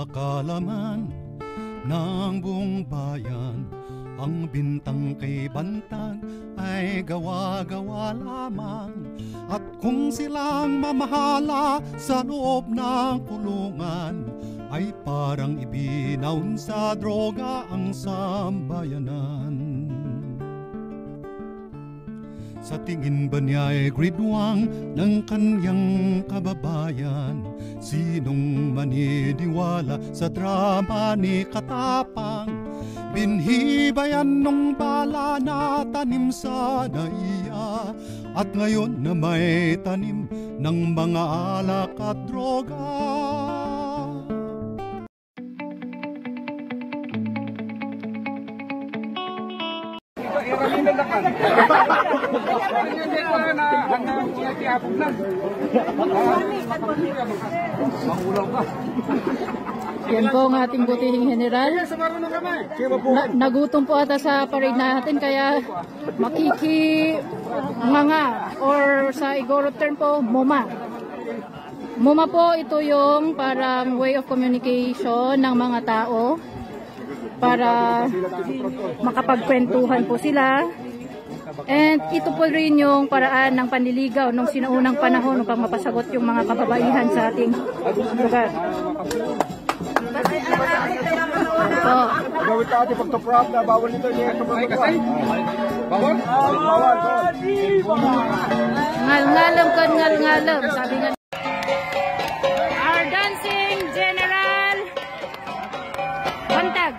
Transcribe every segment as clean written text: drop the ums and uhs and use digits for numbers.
kaalaman ng buong bayan, ang bintang kay bantag ay gawa-gawa lamang. At kung silang mamahala sa loob ng kulungan, ay parang ibinaon sa droga ang sambayanan. Sa tingin ba niya ay gridwang ng kanyang kababayan? Sinong maniniwala sa drama ni Katapang? Binhi ba yan nung bala na tanim sa naiya? At ngayon na may tanim ng mga alak at droga. Yan po ang ating butihing general. Nagutom po ata sa parade natin kaya mga or sa Igorot term po, MOMA. MOMA po ito yung parang way of communication ng mga tao para makapagkwentuhan po sila. And ito po rin yung paraan ng panliligaw nung sinaunang panahon upang mapasagot yung mga kababaihan sa ating lugar. Gawin ka ati pagtaprap na bawal nito niya ito kasi. Bawal? Bawal. Ngal-ngalam kan ngal-ngalam, sabi nga. Our dancing general Bantag.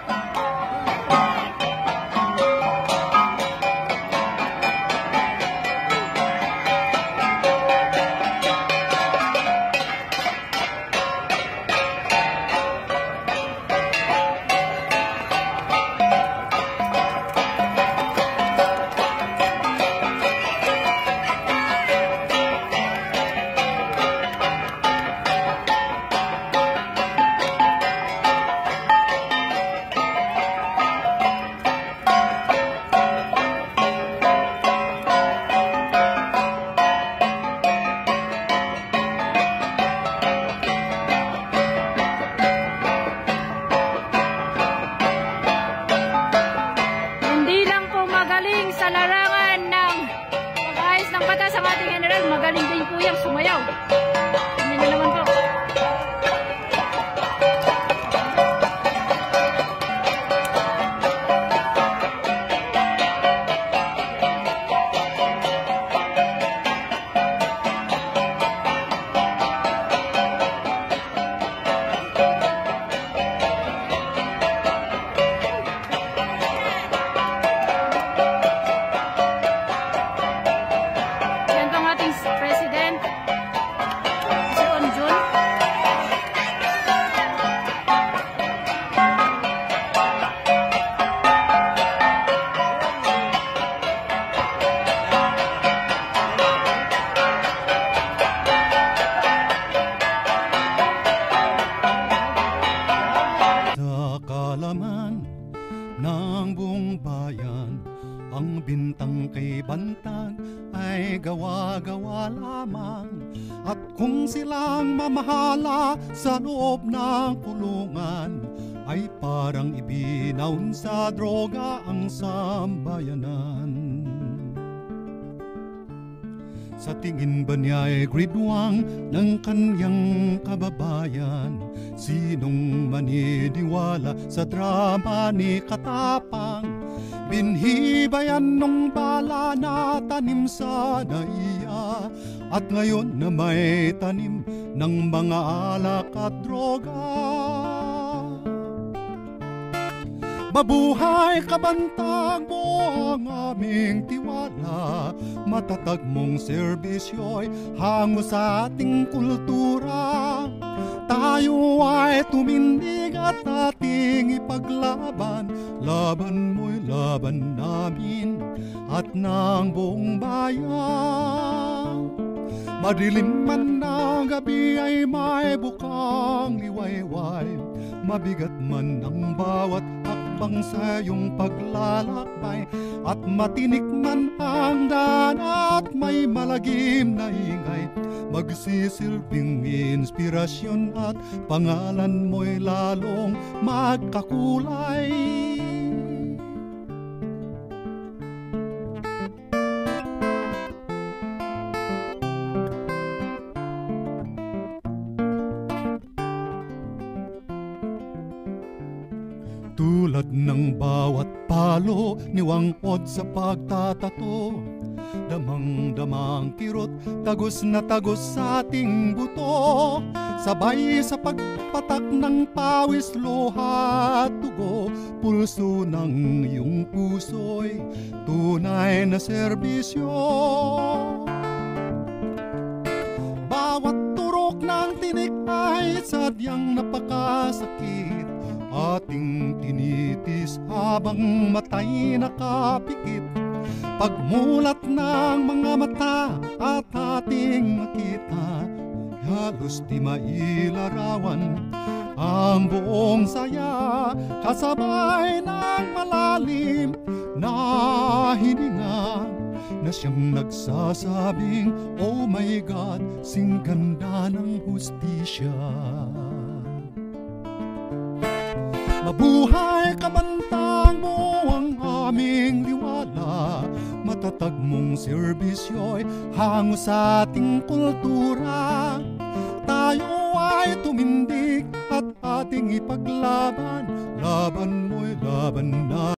Sa larangan ng pag-ayos ng batas ang ating general, magaling din po yung sumayaw. Tingnan nyo naman po. Kaalaman ng buong bayan, ang bintang kay bantag ay gawa-gawa lamang. At kung silang mamahala sa loob ng kulungan, ay parang ibinaon sa droga ang sambayanan. Sa tingin ba niya ay gridwang ng kanyang kababayan? Sinong maniniwala sa drama ni Katapang? Binhi ba yan nung bala na tanim sa naiya? At ngayon na may tanim ng mga alak at droga. Mabuhay kabantag mo ang aming tiwala, matatag mong serbisyo'y hango sa ating kultura. Tayo ay tumindig at ating ipaglaban, laban mo'y laban namin at ng buong bayan. Madilim man na gabi ay may bukang liwayway, mabigat man ang bawat hakbang sa iyong paglalakbay, at matinik man ang daan at may malagim na ingay, magsisilbing inspirasyon at pangalan mo'y lalong magkakulay. Tulad ng bawat palo, niwangkod sa pagtatato, damang-damang kirot, tagos na tagos sa ating buto. Sabay sa pagpatak ng pawis, luha at tugo, pulso ng iyong puso'y tunay na serbisyo. Bawat turok ng tinik ay sadyang napakasakit, ating tinitis habang matay nakapikit. Pagmulat ng mga mata at ating makita, halos di mailarawan ang buong saya, kasabay ng malalim na hininga na siyang nagsasabing, oh my God, sing ganda ng hustisya. Mabuhay kabantang mo ang aming liwala, matatag mong serbisyo'y hango sa ating kultura. Tayo ay tumindig at ating ipaglaban, laban mo'y laban na.